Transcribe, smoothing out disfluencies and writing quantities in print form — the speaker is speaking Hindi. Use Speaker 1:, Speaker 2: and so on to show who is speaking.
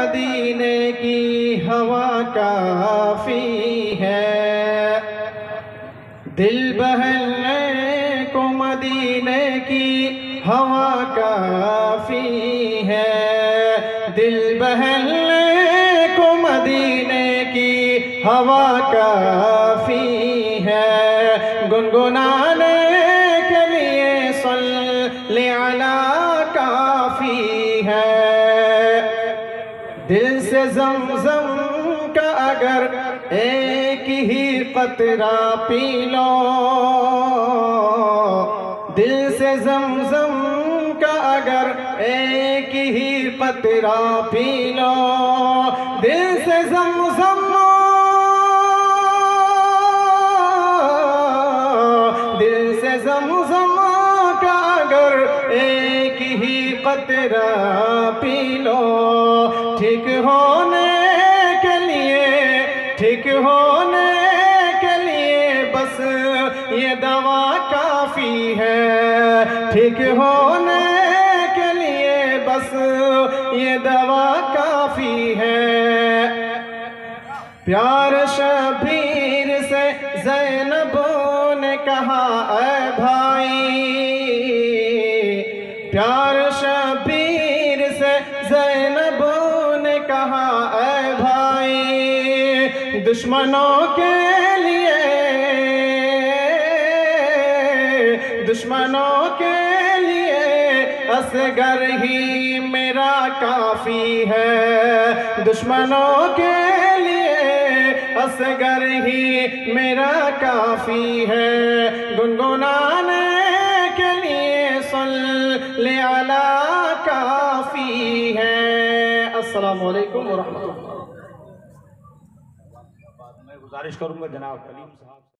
Speaker 1: मदीने की हवा काफी है, दिल बहलने को मदीने की हवा काफी है, दिल बहलने को मदीने की हवा काफी है, गुनगुनाने के लिए सल्ले अला काफी है। दिल से ज़मज़म का अगर एक ही कतरा पी लो, दिल से ज़मज़म का अगर एक ही कतरा पी लो, दिल से ज़मज़म का अगर एक ही कतरा पी लो, ठीक होने के लिए बस ये दवा काफी है, ठीक होने के लिए बस ये दवा काफी है। प्यार शबीर से ज़ैनब ने कहा ऐ भाई, प्यार शबीर से ज़ैनब ने कहा ऐ भाई, दुश्मनों के लिए असगर ही मेरा काफी है, दुश्मनों के लिए असगर ही मेरा काफी है, गुनगुनाने के लिए सल्ले अला काफी है। अस्सलामु अलैकुम व रहमतुल्लाह।
Speaker 2: मैं गुजारिश करूंगा जनाब कलीम साहब।